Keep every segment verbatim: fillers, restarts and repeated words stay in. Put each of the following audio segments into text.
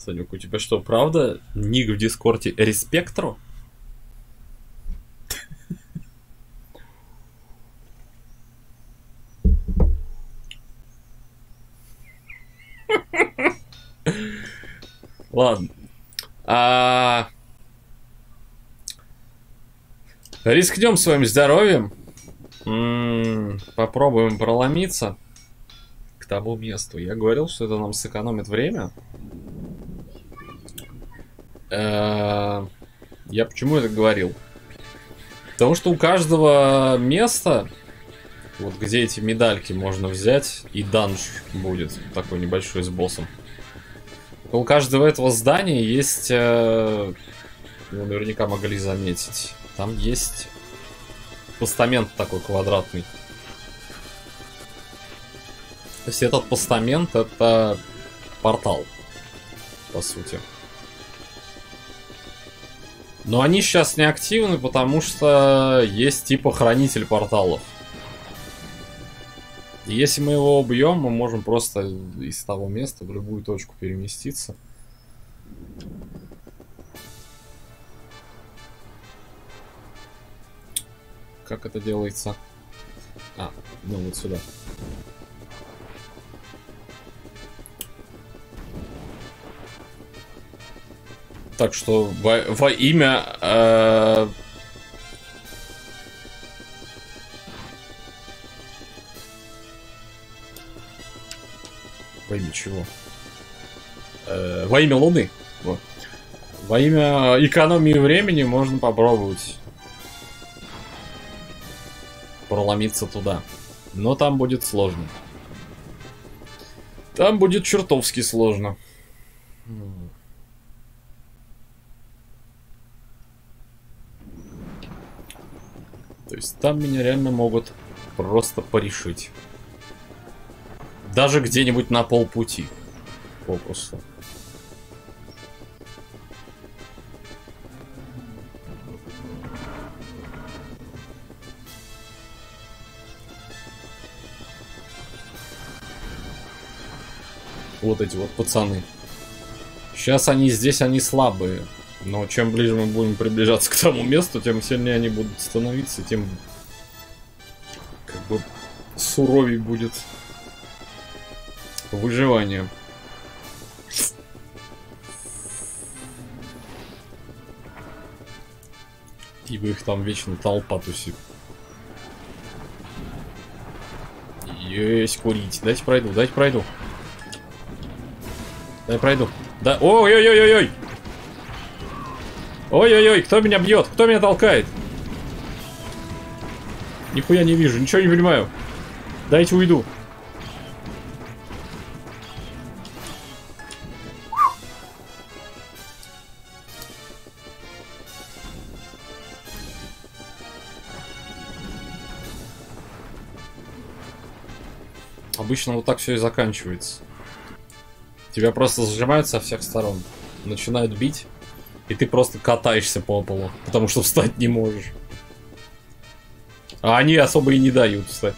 Санек, у тебя что, правда ник в Дискорде Респектро? Ладно. А... Рискнем своим здоровьем. М-м, попробуем проломиться к тому месту. Я говорил, что это нам сэкономит время. Э-э- я почему это говорил? Потому что у каждого места, вот где эти медальки можно взять, и данж будет такой небольшой с боссом. У каждого этого здания есть, э, вы наверняка могли заметить, там есть постамент такой квадратный. То есть этот постамент — это портал, по сути. Но они сейчас не активны, потому что есть типа хранитель порталов. И если мы его убьем, мы можем просто из того места в любую точку переместиться. Как это делается? А, ну вот сюда. Так что во, во имя... Э Во имя чего? Э, во имя Луны. Вот. Во имя экономии времени можно попробовать проломиться туда. Но там будет сложно. Там будет чертовски сложно. То есть там меня реально могут просто порешить. Даже где-нибудь на полпути. Попросту. Вот эти вот пацаны. Сейчас они здесь, они слабые. Но чем ближе мы будем приближаться к тому месту, тем сильнее они будут становиться, тем как бы суровей будет выживание. Ибо их там вечно толпа тусит. Есть курить. Дайте пройду, дайте пройду. Дай пройду. Да. Ой-ой-ой-ой-ой! Ой-ой-ой, кто меня бьет? Кто меня толкает? Нихуя не вижу, ничего не понимаю. Дайте уйду. Обычно вот так все и заканчивается. Тебя просто зажимают со всех сторон. Начинают бить. И ты просто катаешься по полу. Потому что встать не можешь. А они особо и не дают встать.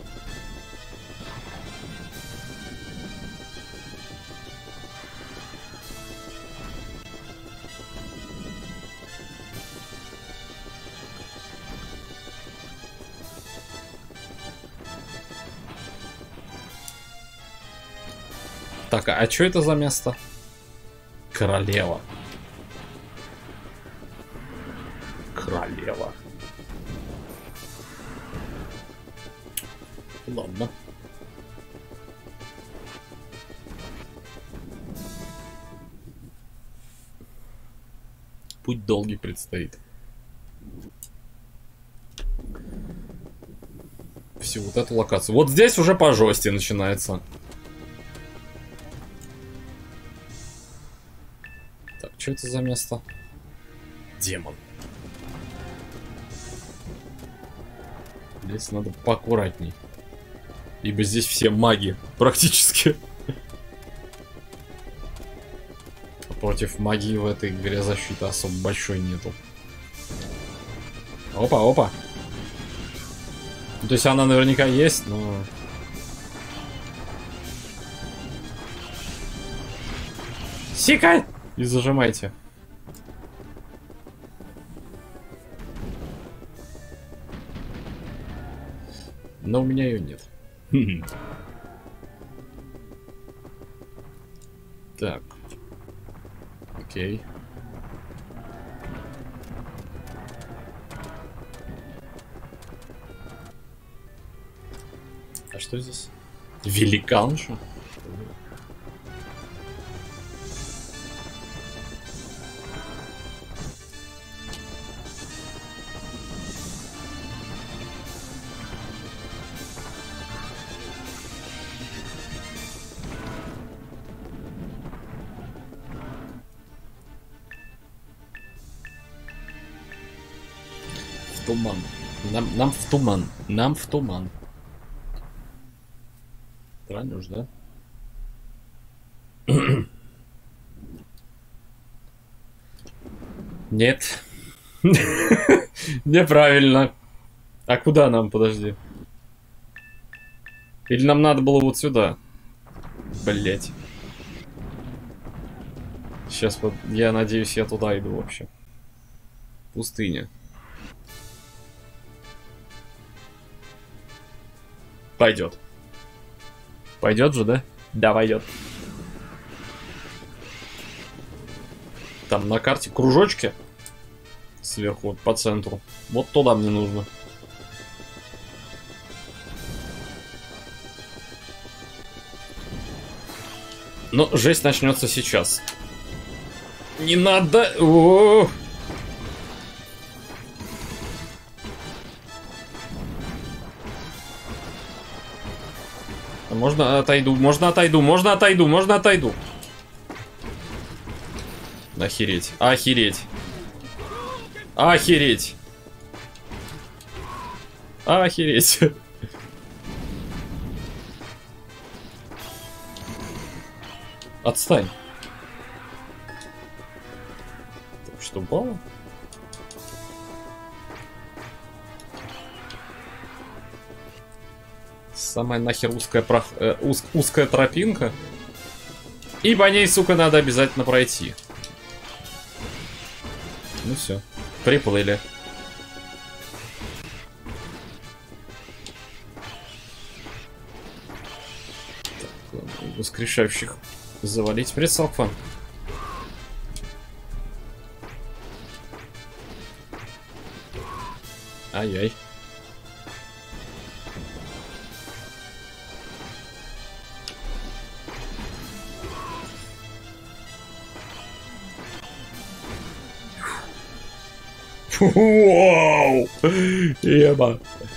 Так, а, а что это за место? Королева. Королева. Ладно. Путь долгий предстоит. Всю вот эту локацию. Вот здесь уже пожестче начинается. Так, что это за место? Демон. Здесь надо поаккуратней. Ибо здесь все маги. Практически. Против магии в этой игре защиты особо большой нету. Опа, опа. То есть она наверняка есть, но... Сикай! И зажимайте. Но у меня ее нет. Так. Окей. А что здесь? Великанша? В туман. Нам, нам в туман. Нам в туман. Правильно уж, да? Нет. Неправильно. А куда нам, подожди? Или нам надо было вот сюда? Блять. Сейчас, я надеюсь, я туда иду вообще. Пустыня. Пойдет. Пойдет же, да? Да, пойдет. Там на карте кружочки сверху, вот по центру. Вот туда мне нужно. Но жесть начнется сейчас. Не надо. О-о-о. Можно отойду, можно отойду, можно отойду, можно отойду. Охереть, охереть. Охереть. Охереть. Отстань. Что, упало? Самая нахер узкая, прох... э, уз... узкая тропинка. И по ней, сука, надо обязательно пройти. Ну все, приплыли. Так, воскрешающих завалить прицелка. Ай-яй. Вау! Еба.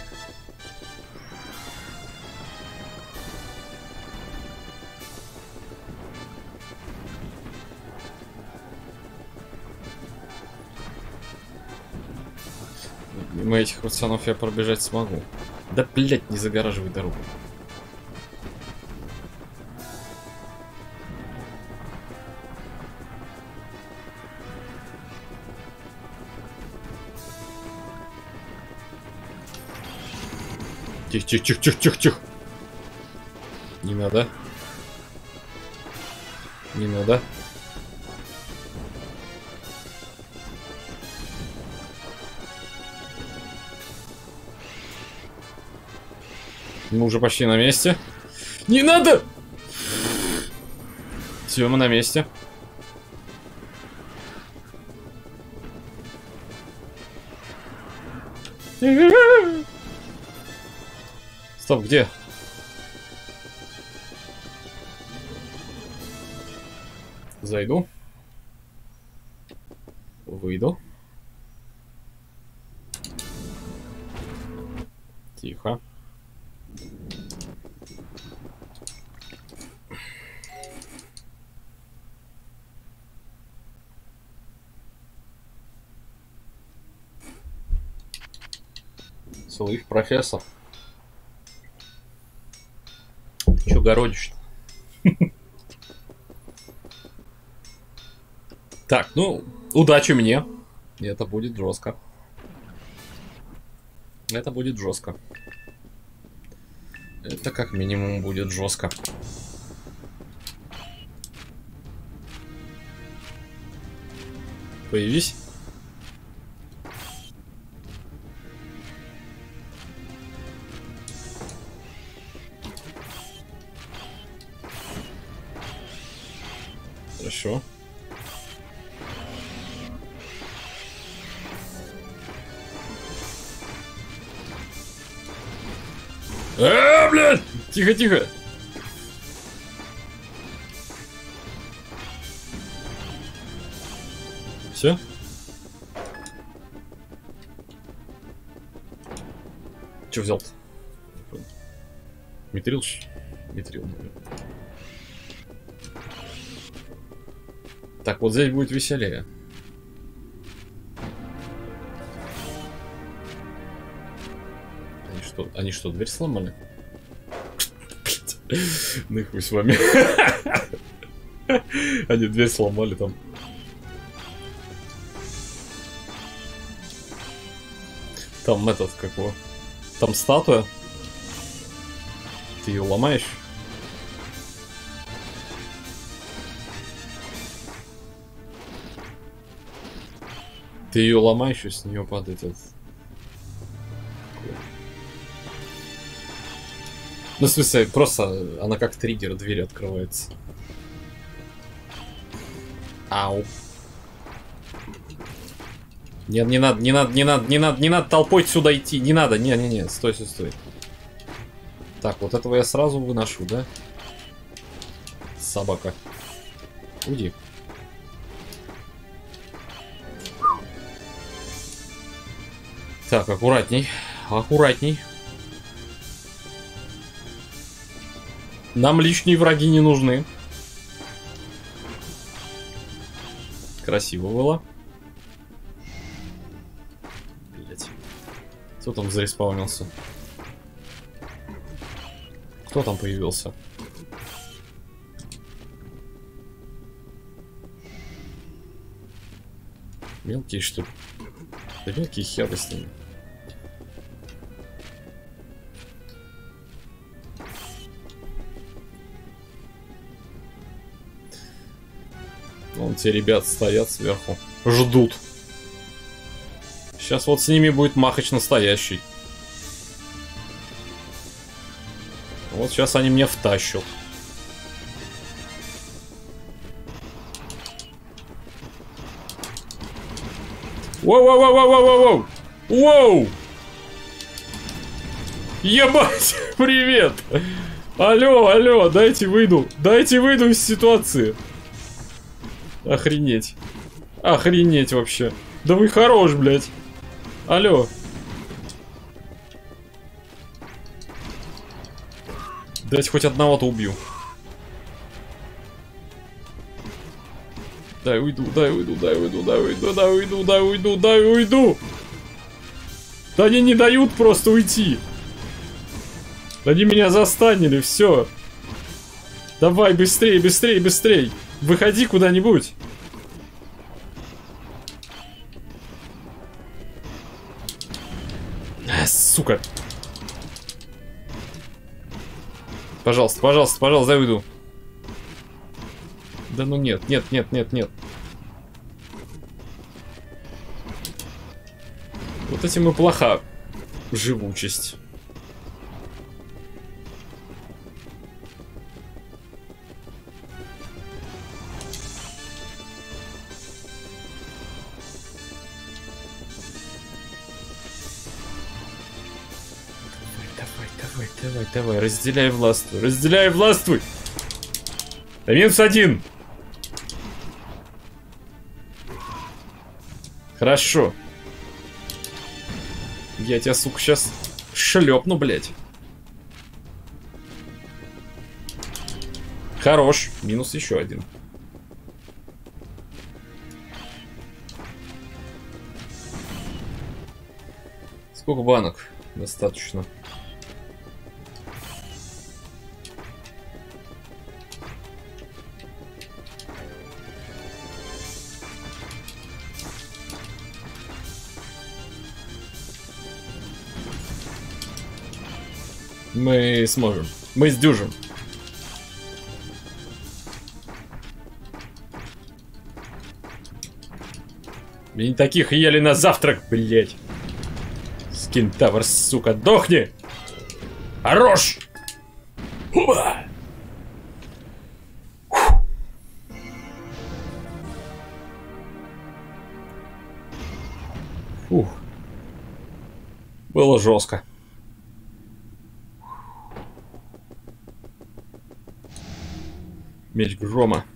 Мимо этих пацанов я пробежать смогу. Да, блять, не загораживай дорогу. Тихо, тихо, тихо, тихо, тихо, тихо. Не надо. Не надо. Мы уже почти на месте. Не надо! Все, мы на месте. Стоп, где? Зайду. Выйду. Тихо. Слышь, профессор. Ты чё городишь-то? Так, ну, удачи мне. Это будет жестко. Это будет жестко. Это как минимум будет жестко. Появись. Хорошо. А, блядь! Тихо, тихо. Все? Че взял-то? Митрил? Митрил, наверное. Так, вот здесь будет веселее. Они что, они что, дверь сломали? Ну и хуй с вами. Они дверь сломали там. Там этот, как его? Там статуя. Ты ее ломаешь? Ты ее ломаешь, и с нее падает этот. Ну, в смысле, просто она как триггер, дверь открывается. Ау. Нет, не надо, не надо, не надо, не надо, не надо толпой сюда идти. Не надо, не-не-не, стой, стой, стой. Так, вот этого я сразу выношу, да? Собака. Уйди. Так, аккуратней, аккуратней. Нам лишние враги не нужны. Красиво было. Блять. Кто там зареспаунился? Кто там появился? Мелкие, что ли? Да мелкие херы с ними. Вон те ребята стоят сверху. Ждут. Сейчас вот с ними будет махач настоящий. Вот сейчас они мне втащат. Воу-воу-воу-воу-воу-воу! Воу! Ебать! Привет! Алло, алло, дайте выйду. Дайте выйду из ситуации. Охренеть. Охренеть вообще. Да вы хорош, блядь. Алло. Дайте хоть одного-то убью. Дай уйду, дай уйду, дай уйду, дай уйду, дай уйду, дай уйду, дай уйду. Да они не дают просто уйти. Они меня застанили, все. Давай, быстрее, быстрее, быстрее. Выходи куда-нибудь. А, сука. Пожалуйста, пожалуйста, пожалуйста, дай уйду. Да ну нет, нет, нет, нет, нет. Вот этим и плоха живучесть. Давай, давай, давай, давай, разделяй властвуй, разделяй властвуй. Да минус один. Хорошо. Я тебя, сука, сейчас шлепну, блядь. Хорош. Минус еще один. Сколько банок? Достаточно. Мы сможем. Мы сдюжим. И таких ели на завтрак, блять. Скинтавр, сука, дохни! Хорош! Хуба! Фух. Было жестко. Меч грома.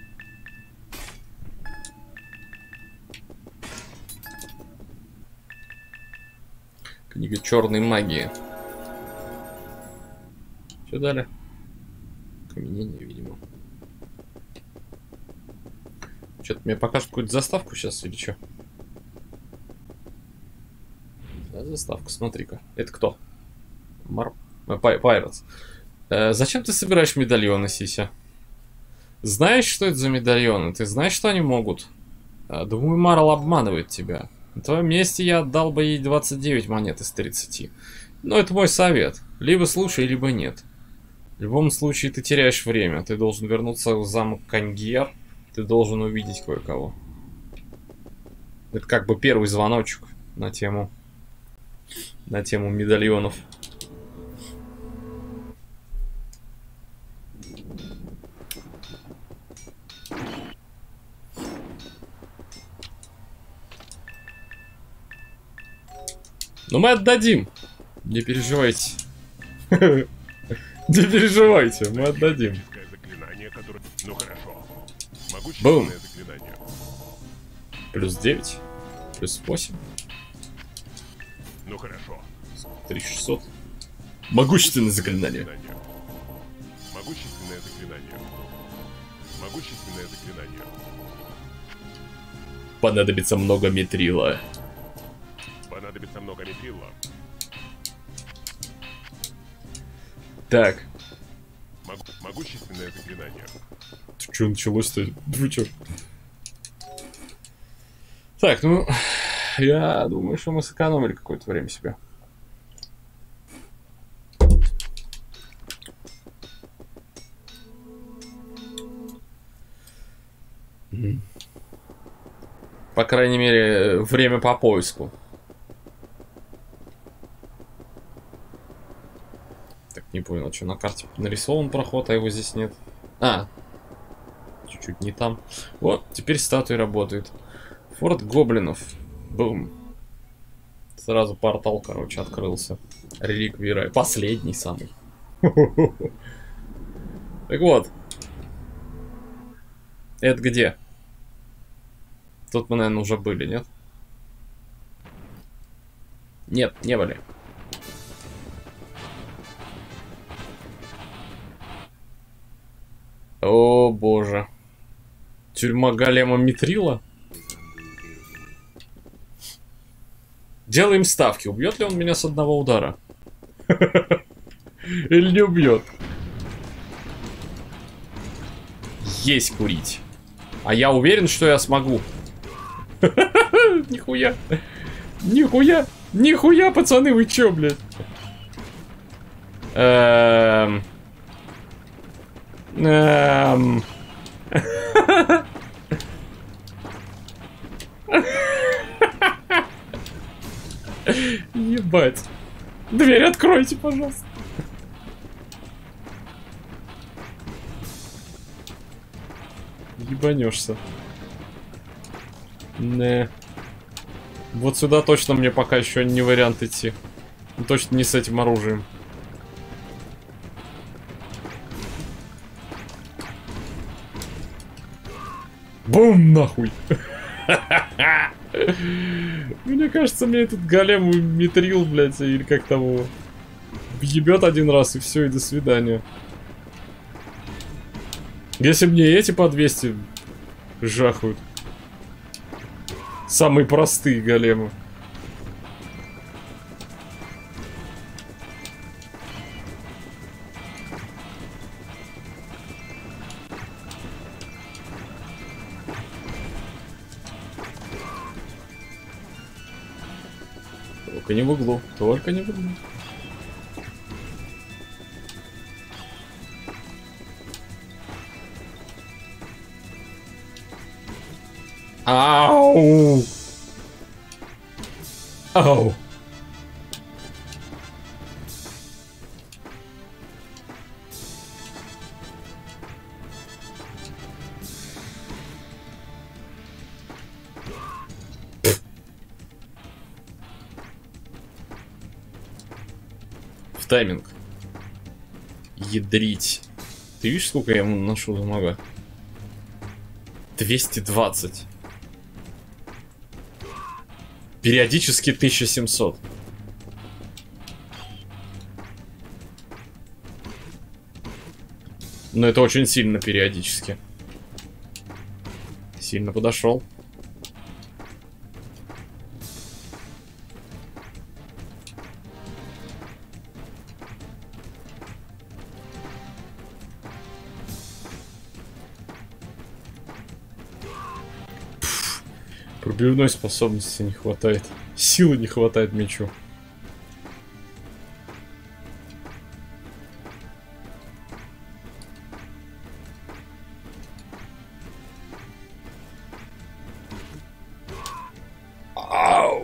Книга черной магии. Что дали? Каменение, видимо. Что-то мне покажут какую-то заставку сейчас или что? Да, заставка, смотри-ка. Это кто? Мар... Пайратс. Э, зачем ты собираешь медальоны, Сися? Знаешь, что это за медальоны? Ты знаешь, что они могут? Э, думаю, Марл обманывает тебя. На твоем месте я отдал бы ей двадцать девять монет из тридцати. Но это мой совет. Либо слушай, либо нет. В любом случае ты теряешь время. Ты должен вернуться в замок Каньгер. Ты должен увидеть кое-кого. Это как бы первый звоночек на тему... На тему медальонов. Но мы отдадим. Не переживайте. Не переживайте, мы отдадим. Бум. Плюс девять. Плюс восемь. Ну хорошо. три тысячи шестьсот. Могущественное заклинание. Могущественное заклинание. Могущественное заклинание. Понадобится много метрила. Понадобится много метрила. Так. Мог... Могущественное заклинание. Что началось-то? Вы чё? Так, ну... Я думаю, что мы сэкономили какое-то время себе. По крайней мере, время по поиску. Так, не понял, что на карте нарисован проход, а его здесь нет. А, чуть-чуть не там. Вот, теперь статуи работают. Форт гоблинов. Бум. Сразу портал, короче, открылся. Реликвии рая. Последний самый. Так вот. Это где? Тут мы, наверное, уже были, нет? Нет, не были. О, боже. Тюрьма голема Митрила? Делаем ставки. Убьет ли он меня с одного удара? Или не убьет? Есть курить. А я уверен, что я смогу. Нихуя. Нихуя. Нихуя, пацаны, вы чё, блядь? Эм... Эм... Ебать. Дверь откройте, пожалуйста. Ебанешься. Не. Вот сюда точно мне пока еще не вариант идти. Точно не с этим оружием. Бум, нахуй. Мне кажется, мне этот голем Митрил, блядь, или как того, въебет один раз и все, и до свидания. Если мне эти по двести жахают. Самые простые големы. Только не в углу. Только не в углу. Ау! Ау! В тайминг. Ядрить. Ты видишь, сколько я ему наношу дамага? двести двадцать. Периодически тысяча семьсот. Но это очень сильно периодически. Сильно подошел. Пробивной способности не хватает. Силы не хватает мечу. Ау!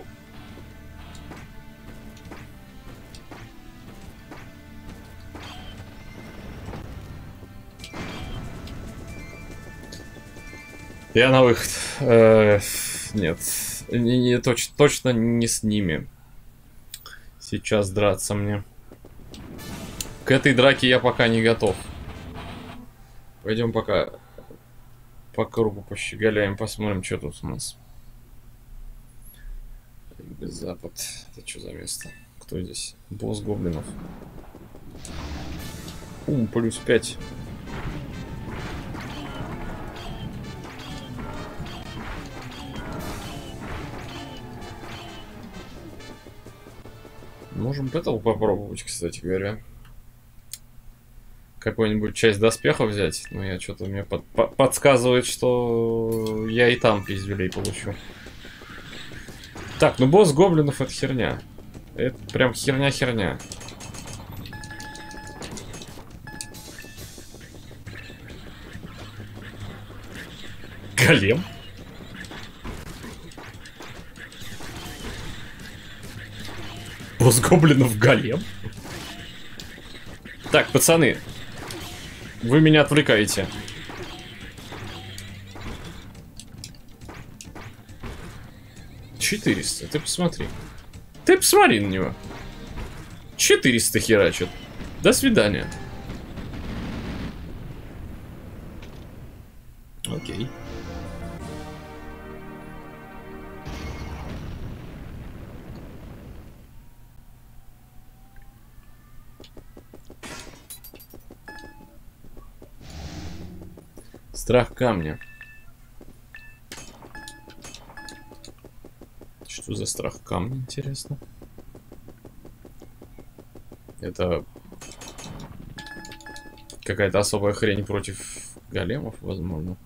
Я на выход. Э-э- нет, не, не, точ, точно не с ними. Сейчас драться мне. К этой драке я пока не готов. Пойдем пока по кругу пощеголяем, посмотрим, что тут у нас. Запад. Это что за место? Кто здесь? Босс гоблинов. Ум, плюс пять. Можем этого попробовать, кстати говоря. Какую-нибудь часть доспеха взять. Но я что-то мне под, по, подсказывает, что я и там пиздюлей получу. Так, ну босс гоблинов это херня. Это прям херня-херня. Голем? Босс гоблинов голем? Так, пацаны. Вы меня отвлекаете. четыреста, ты посмотри. Ты посмотри на него. четыреста херачит. До свидания. Окей. Страх камня. Что за страх камня, интересно? Это какая-то особая хрень против големов, возможно.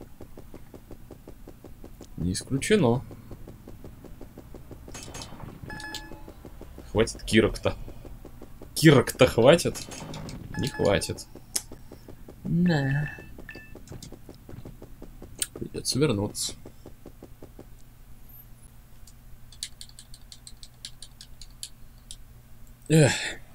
Не исключено. Хватит кирок-то. Кирок-то хватит? Не хватит. Да. Придется вернуться. Эх.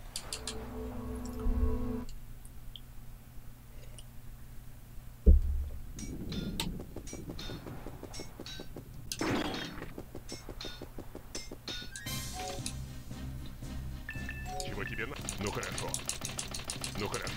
Чего тебе надо? Ну хорошо. Ну хорошо.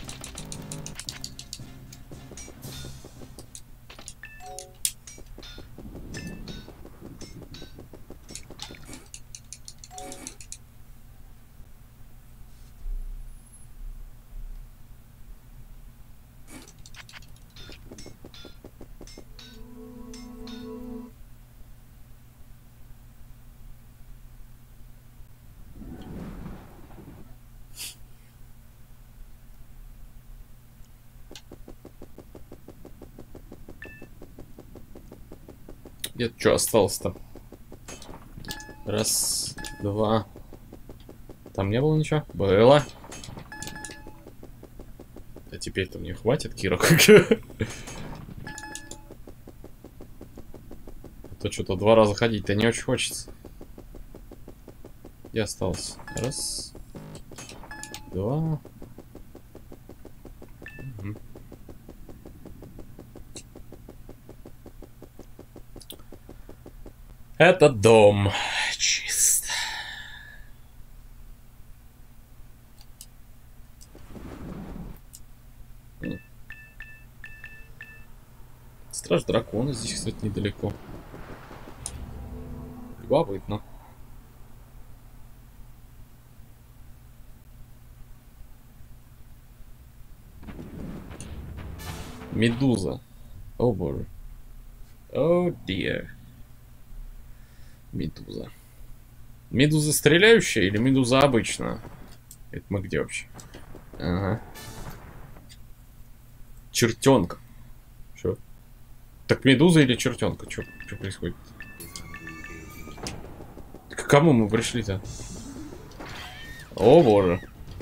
Где-то что осталось-то? Раз, два. Там не было ничего? Было. А теперь-то мне хватит кирок. А то что-то два раза ходить-то не очень хочется. И осталось. Раз. Два. Угу. Это дом. Чисто. Страж дракона здесь, кстати, недалеко. Любопытно. Медуза. О боже. О dear. Медуза. Медуза стреляющая или медуза обычная? Это мы где вообще? Ага. Чертенка. Что? Так медуза или чертенка? Что происходит? К кому мы пришли-то? О боже.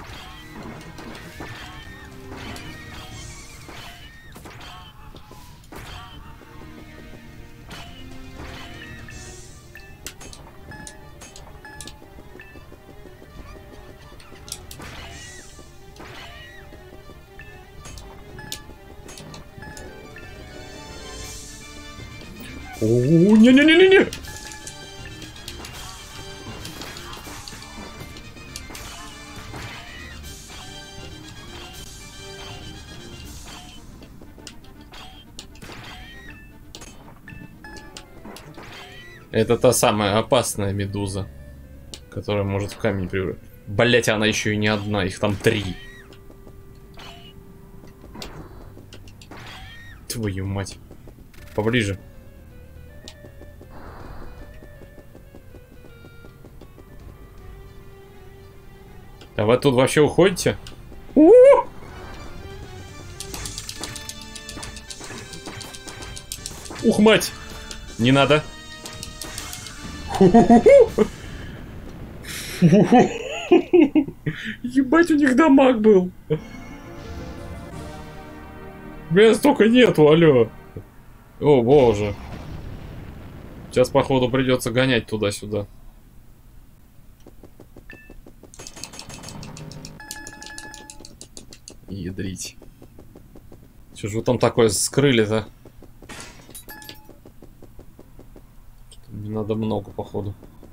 О, не-не-не-не-не! Это та самая опасная медуза, которая может в камень превратить. Блять, она еще и не одна, их там три. Твою мать. Поближе. А вы тут вообще уходите? У-у-у! Ух, мать! Не надо. Ебать, у них дамаг был. Меня столько нету, алё. О, боже. Сейчас, походу, придется гонять туда-сюда. Ядрить. Что же вы там такое скрыли-то? Мне надо много, походу.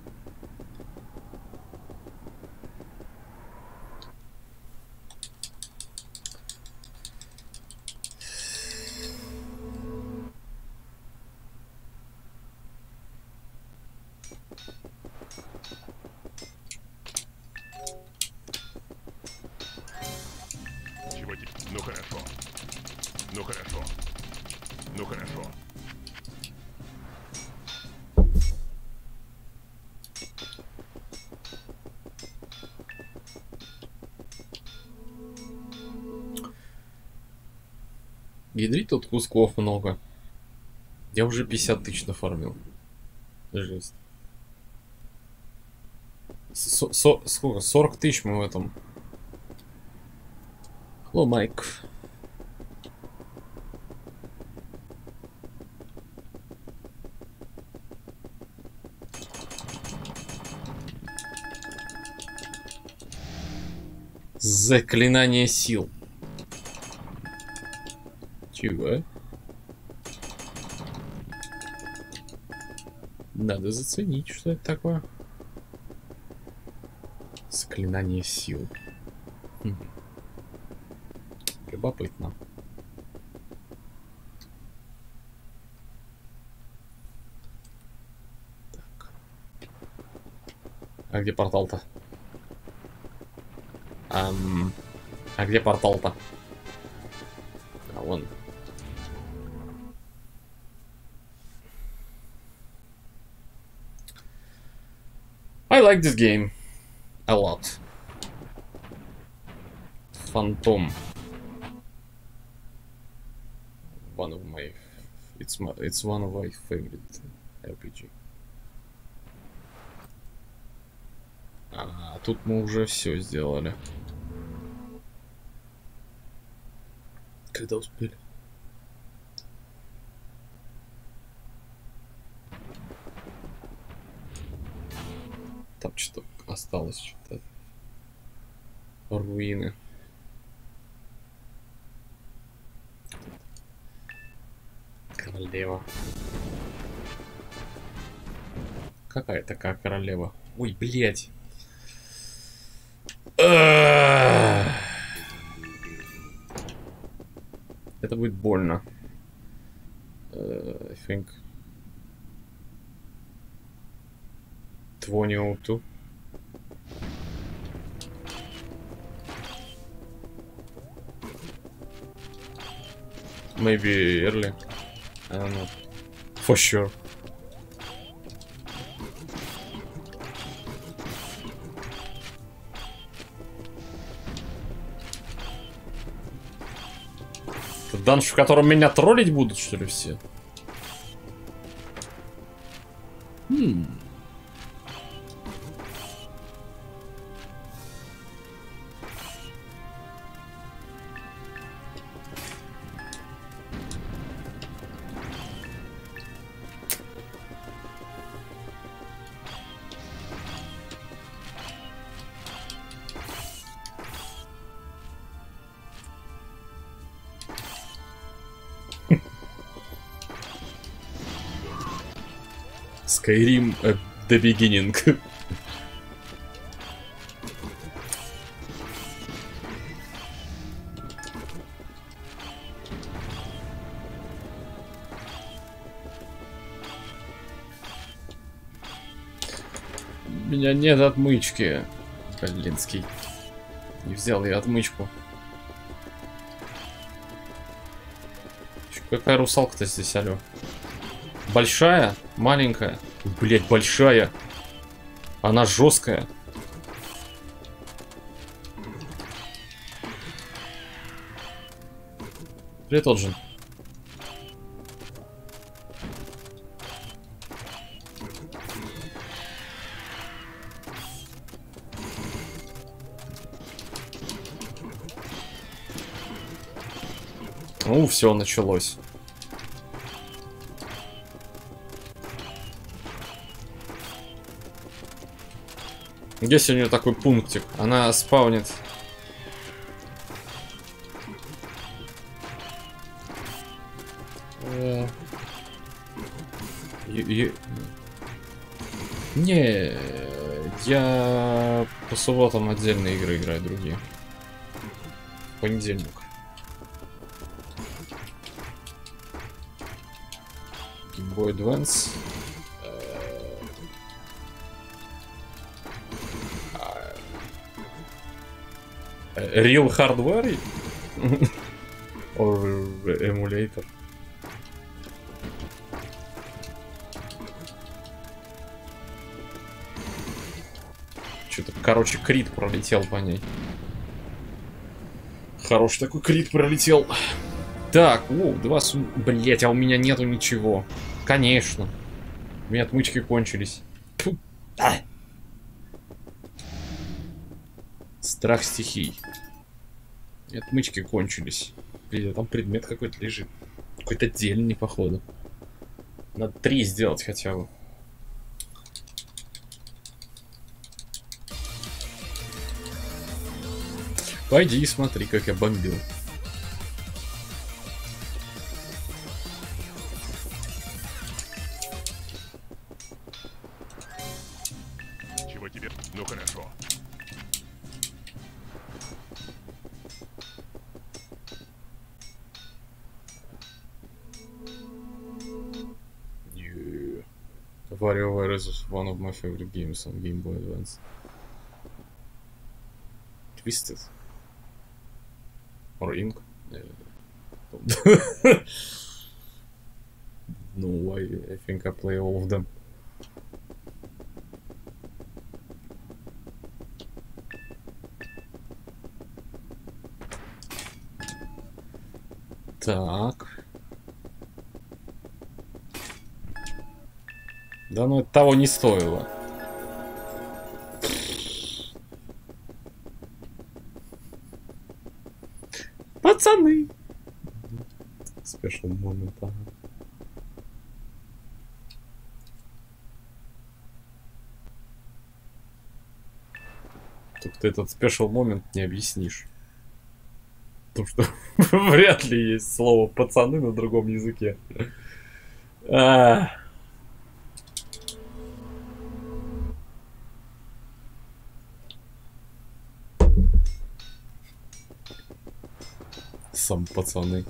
Чего тебе? Ну хорошо. Ну хорошо. Ну хорошо. Ядрить тут кусков много. Я уже пятьдесят тысяч нафармил. Жесть. Со -со сколько? сорок тысяч мы в этом. Hello, Майк. Заклинание сил. Чего? Надо заценить, что это такое. Заклинание сил. Хм. Любопытно. Так. А где портал-то? Ам... А где портал-то? А вон. I like this game a lot. Phantom. One of my, it's my, it's one of my favorite эр пи джи. А, тут мы уже все сделали. Когда успели? Там что-то осталось что-то. Руины. Королева. Какая такая королева? Ой, блядь. Это будет больно. I think. двадцать два. Maybe early. I don't know. For sure. Это данж, в котором меня троллить будут, что ли, все? Хм. Skyrim at the beginning. У меня нет отмычки. Блинский. Не взял я отмычку. Какая русалка-то здесь, алё? Большая? Маленькая? Блять, большая. Она жесткая. Привет, Оджин. Ну, все началось. Где сегодня такой пунктик? Она спаунит. Э... И... Не, я по субботам отдельные игры играю, другие. В понедельник. Game Boy Advance. Real hardware? Or emulator? Что-то, короче, крит пролетел по ней. Хороший такой крит пролетел. Так, о, два сум... Блять, а у меня нету ничего. Конечно. У меня отмычки кончились. Фу. А. Страх стихий. И отмычки кончились. Блин, там предмет какой-то лежит. Какой-то дельный, походу. Надо три сделать хотя бы. Пойди и смотри, как я бомбил. Чего тебе? Ну хорошо. Yeah. WarioWare is one of my favorite games on Game Boy Advance. Twisted. Or Ink. No, I, I think I play all of them. Так. Да ну это того не стоило. Пацаны! Спешл момент, ага. только ты этот спешл момент не объяснишь. Потому что вряд ли есть слово пацаны на другом языке. А. Сам пацаны.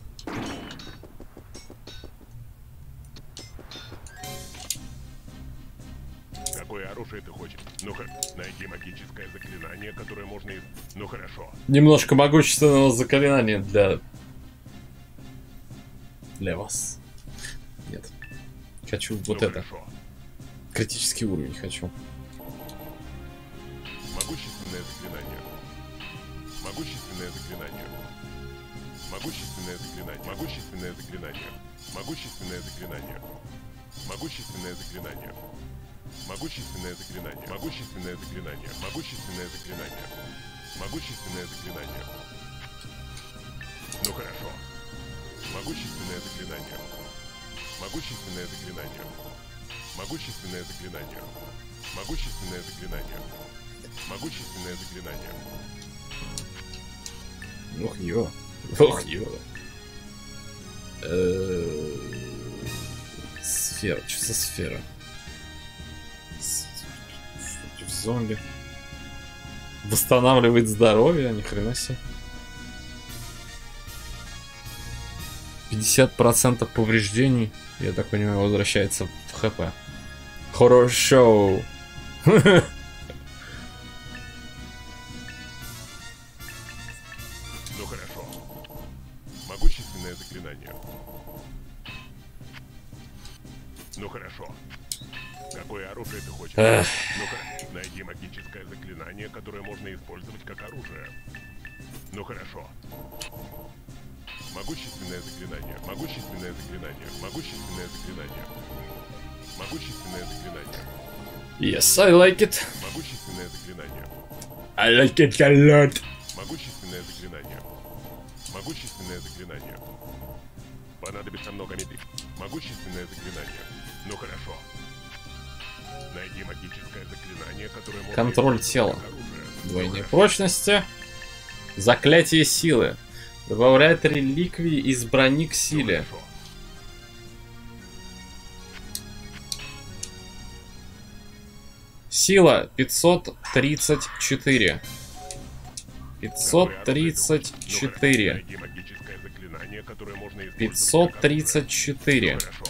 Какое оружие ты хочешь? Ну хорошо. Найди магическое заклинание, которое можно из... Ну хорошо. Немножко могущественного заклинания для... Для вас. Нет. Хочу вот Ну это. хорошо. Критический уровень хочу. Могущественное заклинание. Могущественное заклинание. Могущественное заклинание. Могущественное заклинание. Могущественное заклинание. Могущественное заклинание. Могущественное заклинание. Могущественное заклинание. Могущественное заклинание. Могущественное заклинание. Ну хорошо. Могущественное заклинание. Могущественное заклинание. Могущественное заклинание. Могущественное заклинание. Могущественное заклинание. Ох, ё. Ох, ё. Э, Сфера. Что за сфера? Против зомби. Восстанавливает здоровье, ни хрена себе. пятьдесят процентов повреждений, я так понимаю, возвращается в ХП. Хорошо. Ну хорошо. Могущественное заклинание. Ну хорошо. Какое оружие ты хочешь? Эх. Ну хорошо. Найди магическое заклинание, которое можно использовать как оружие. Ну хорошо. Могущественное заклинание. Могущественное заклинание. Могущественное заклинание. Могущественное заклинание. Yes, I like it. Могущественное заклинание. I like it a lot. Могущественное заклинание. Могущественное заклинание. Понадобится много меди. Могущественное заклинание. Ну хорошо. Найди магическое заклинание, которое можно Контроль использовать тела. как оружие. Двойные Ну, прочности. Заклятие силы. Добавляет реликвии из брони к хорошо. силе. Ну, хорошо. Сила пятьсот тридцать четыре. пятьсот тридцать четыре. Найди магическое заклинание, которое можно использовать пятьсот как тридцать оружие. четыре. Ну, хорошо.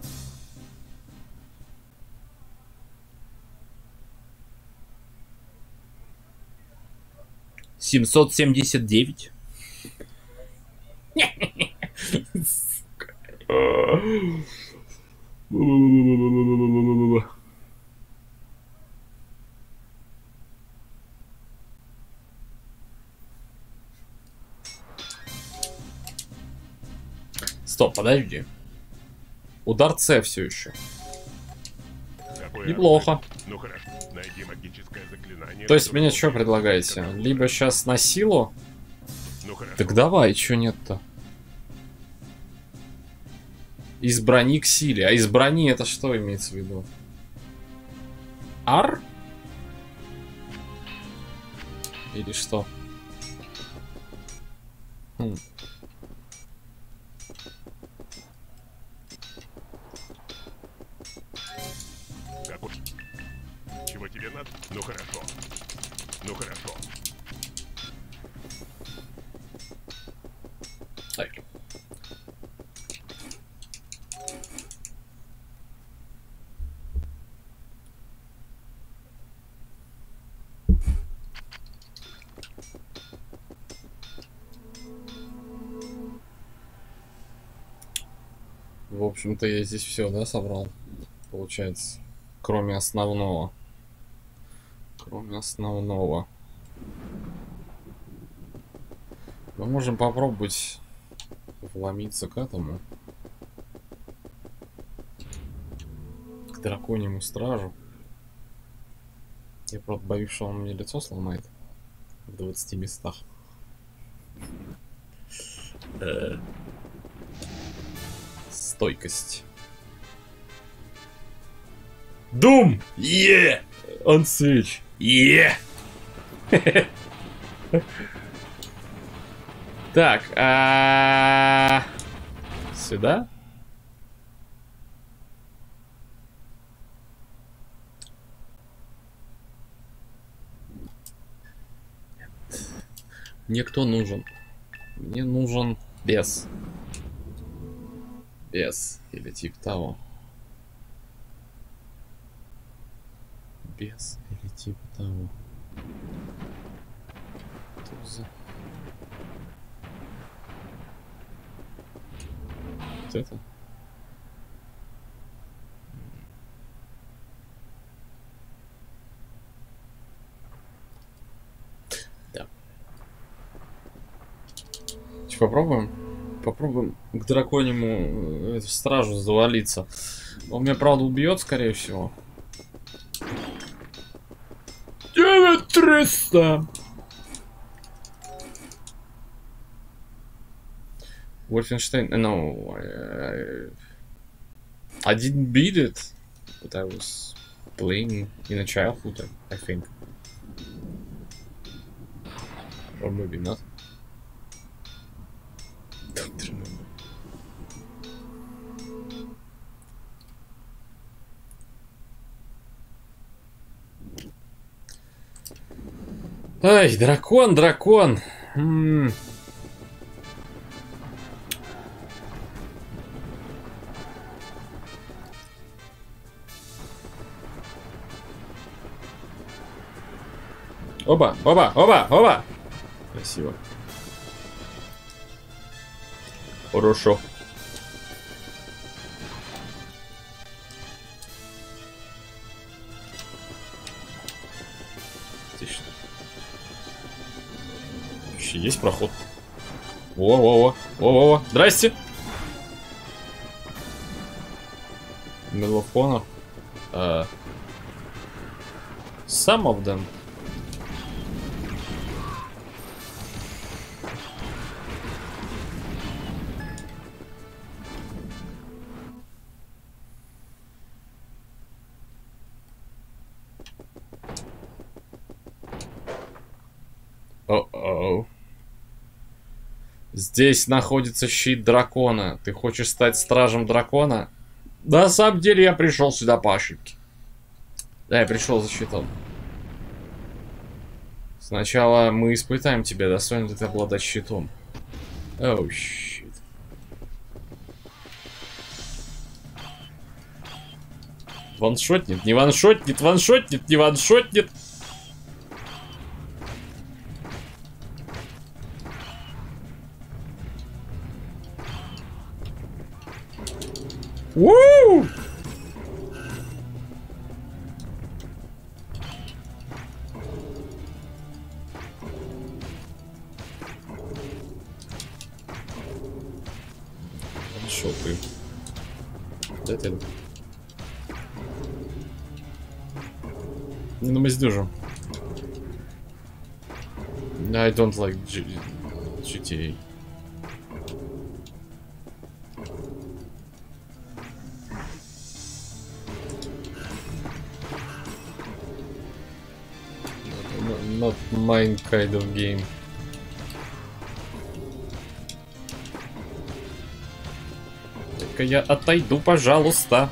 семьсот семьдесят девять. Стоп, подожди. Удар С все еще. Какое Неплохо. оружие? Ну хорошо. Найди магическое заклинание. То есть которое мне можно что использовать предлагаете? как оружие. Либо сейчас на силу? Ну хорошо. Так давай, что нет-то? Из брони к силе. А из брони это что имеется в виду? Ар? Или что? Хм. Как уж. Чего тебе надо? Ну хорошо. Ну хорошо. Так. В общем-то, я здесь все, да, собрал? Получается. Кроме основного. Кроме основного. Мы можем попробовать вломиться к этому. К драконьему стражу. Я просто боюсь, что он мне лицо сломает. В двадцати местах. Э. Стойкость. Дум! Е! Он свеч. Е! Так, а... сюда? Мне кто нужен? Мне нужен бес. Бес. Или типа того. Бес. Или типа того. Туза. Вот это? Да. Че, попробуем? Попробуем к драконьему эту стражу завалиться. Он меня, правда, убьет, скорее всего. девять триста! Wolfenstein, no, I, I didn't beat it, but I was playing in a childhood, I think. Or maybe not. Don't remember. Ай, дракон, дракон. М-м. Оба, оба, оба, оба. Красиво. Хорошо. Отлично. Еще есть проход. Во-во-во. Во-во-во. Здрасте. Мелофонов. Uh, some of them. О-оу. Здесь находится щит дракона. Ты хочешь стать стражем дракона? Да, на самом деле я пришел сюда по ошибке. Да, я пришел за щитом. Сначала мы испытаем тебя, достоин ли ты обладать щитом. Оу, щит. Ваншотнет, не ваншотнет, ваншотнет, не ваншотнет. Уу! Шо ты? Да ты. Ну мы сдюжим. I don't like G GTA. Not my kind of game. Только я отойду, пожалуйста.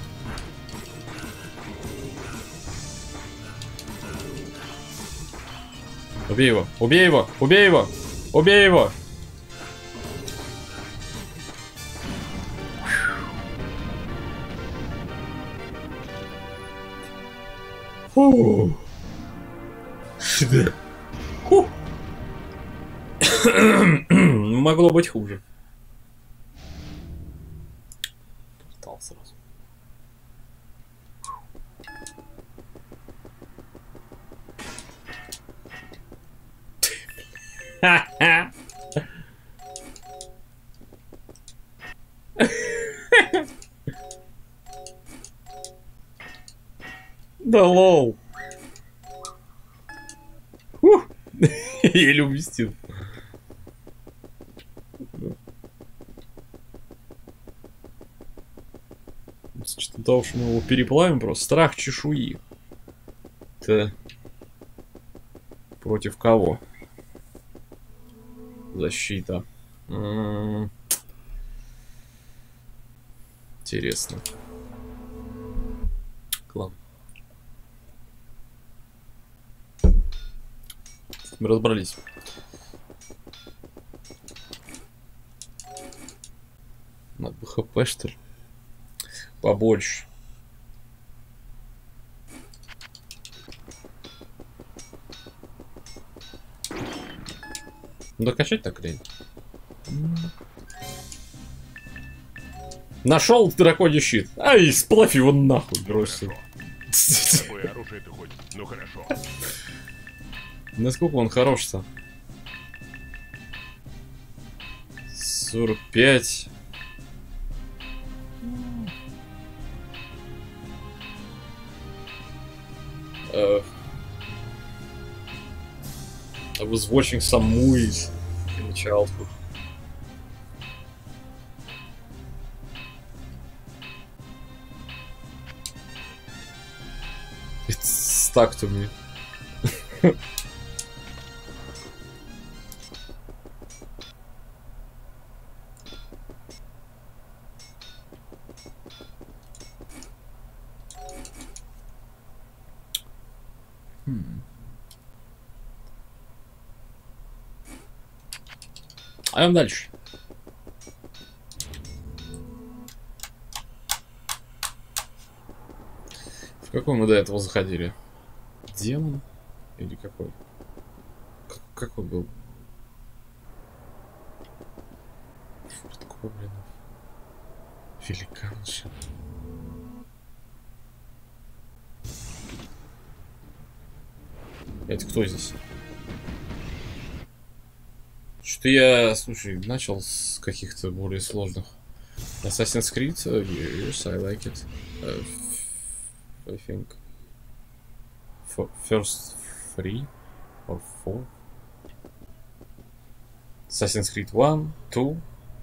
Убей его, убей его, убей его, убей его. Фу. Фу. Могло быть хуже. Портал сразу. Ха-ха. Да лол. Еле уместил. С учетом того, что мы его переплавим, просто страх чешуи. Это Против кого? Защита. М-м-м. Интересно. Ладно. Мы разобрались. Надо бы хп, что ли? Побольше. Ну, докачать так лень. Нашел драконий щит. Ай, сплавь его нахуй, бросил. Какое оружие ты хоть? Ну хорошо. Насколько он хорош-то? сорок пять. Uh, I was watching some movies in childhood. It's stuck to me. Hmm. А идем дальше. В какой мы до этого заходили? Демон? Или какой? Как, какой был? Форт Гоблинов. Великанша. Это кто здесь? Что я, слушай, начал с каких-то более сложных. Assassin's Creed, uh, yes, I like it. Uh, I think. For first three or four. Assassin's Creed one, two.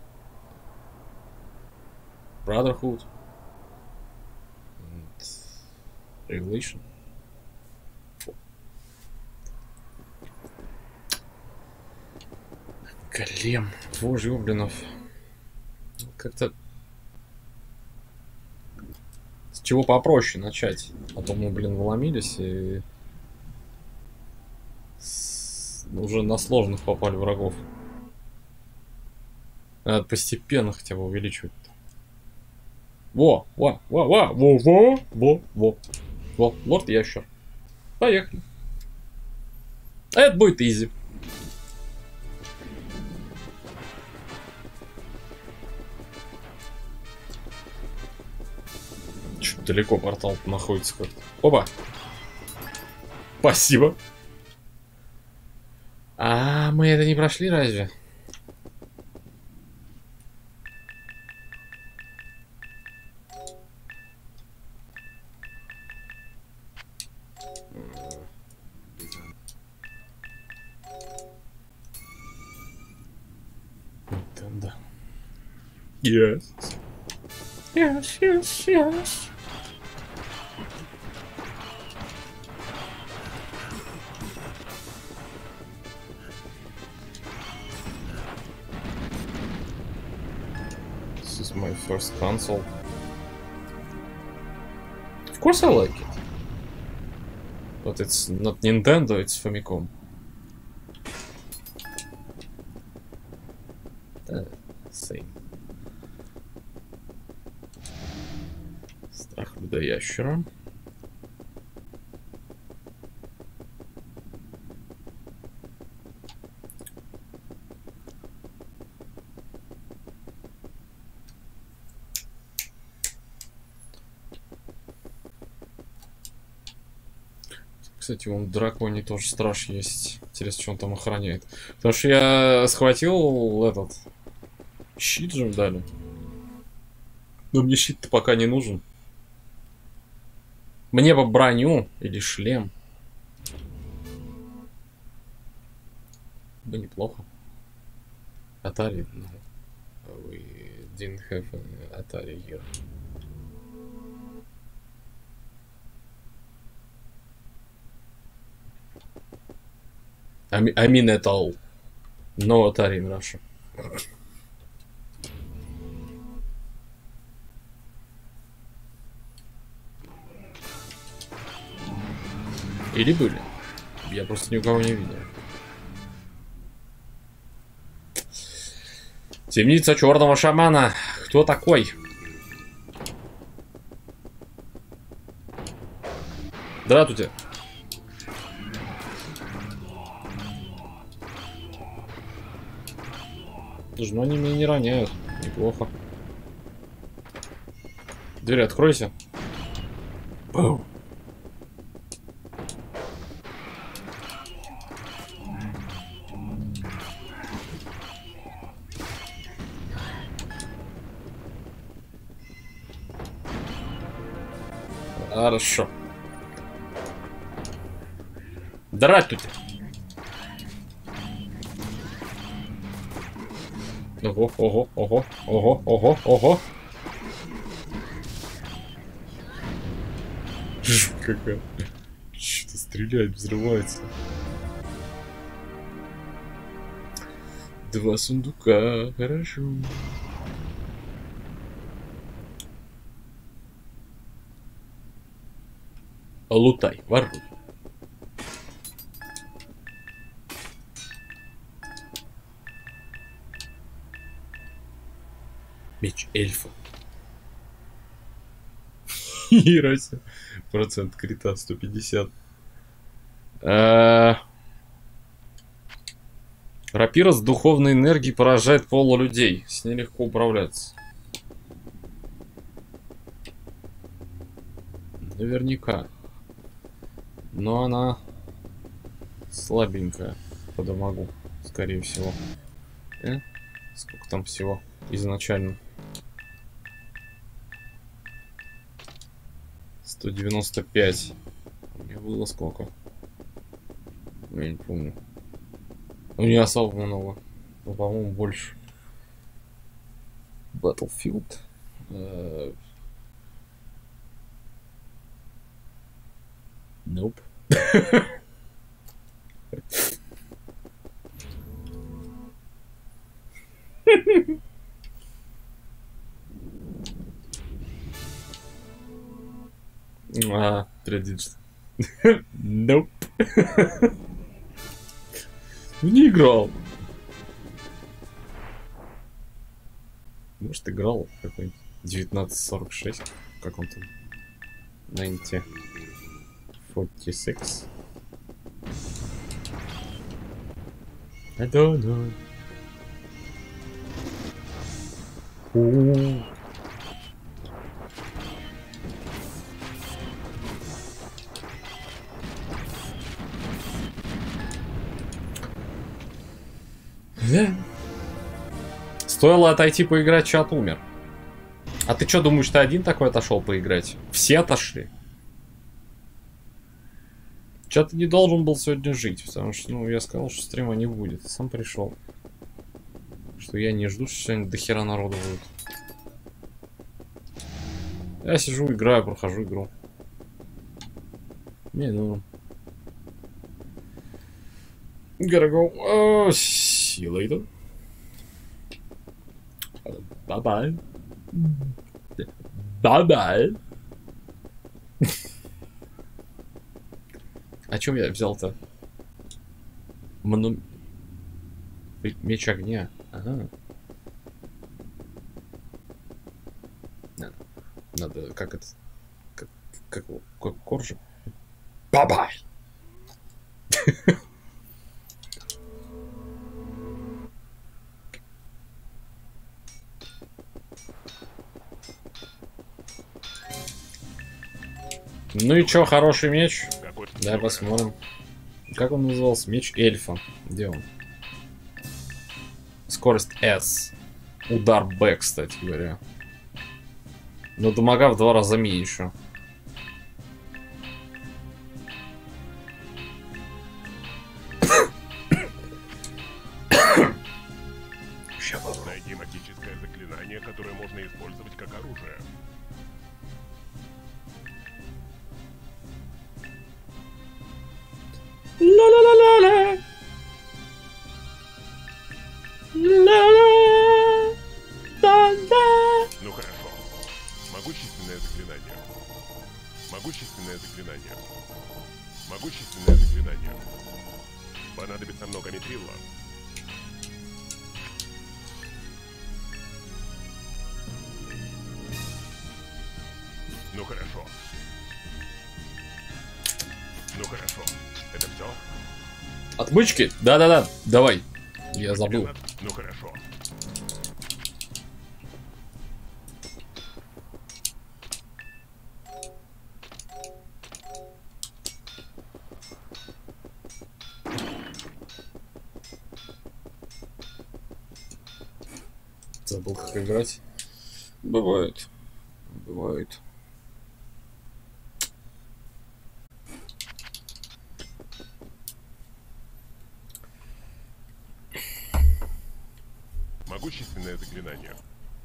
Brotherhood. And Revelation. Голем. Боже, Гоблинов. Как-то... С чего попроще начать? А то мы, блин, вломились и... С... Уже на сложных попали врагов. Надо постепенно хотя бы увеличивать. Во, во, во, во, во, во, во, во. Во, лорд ящер. Поехали. Это будет изи. Чуть далеко портал находится как-то. Опа. Спасибо. А мы это не прошли разве? Да. Yes. Yes, yes, yes. This is my first console. Of course I like it. But it's not Nintendo, it's Famicom. Uh, same. Страх людоящера. Кстати, вон в драконе тоже страж есть. Интересно, что он там охраняет. Потому что я схватил этот щит же дали. Но мне щит-то пока не нужен. Мне бы броню или шлем. Да неплохо. Atari. No. We didn't have an Atari here. I mean at all. No Atari in Russia. Или были? Я просто никого не видел. Темница черного шамана. Кто такой? Здравствуйте. Слушай, ну они меня не роняют. Неплохо. Дверь откройся. Бум. Хорошо. Здравствуйте. Ого, ого, ого, ого, ого, ого. Жуть какая. Что-то стреляет, взрывается. Два сундука, хорошо. Лутай, воруй. Меч эльфа. Херося. Процент крита сто пятьдесят. А... Рапира с духовной энергией поражает полулюдей. С ней легко управляться. Наверняка. Но она слабенькая по дамагу, скорее всего. Э? Сколько там всего изначально? сто девяносто пять. У меня было сколько? Я не помню. Ну, не особо много. Но, по-моему, больше. Battlefield. Uh... Nope. А, предвидишь. Nope. Не играл. Может, играл какой-нибудь девятнадцать сорок шесть. Как он там? девяносто сорок шесть. I don't know. Ooh. Да. Стоило отойти поиграть, чат умер. А ты что, думаешь, ты один такой отошел поиграть? Все отошли. Чат не должен был сегодня жить, потому что, ну, я сказал, что стрима не будет. Сам пришел. Что я не жду, что сегодня дохера народу будет. Я сижу, играю, прохожу игру. Не, ну... Gotta go. Oh, see you later. Bye-bye. Bye-bye. А чем я взял-то? Мону... Меч огня. Ага. Надо, надо как это... Как, как, как коржик. Бай-бай! Ну и чё, хороший меч? Давай посмотрим. Как он назывался? Меч эльфа. Где он? Скорость S. Удар Б, кстати говоря. Но дамага в два раза меньше. Найди магическое заклинание, которое можно использовать как оружие. Ла-ла-ла-ла-ла. Могущественное заклинание. Понадобится много митрилла. Ну хорошо. Ну хорошо. Это все? Отмычки? Да-да-да, давай. Я забыл. Ну хорошо. Забыл, как играть. Бывает. Бывает. Могущественное заклинание.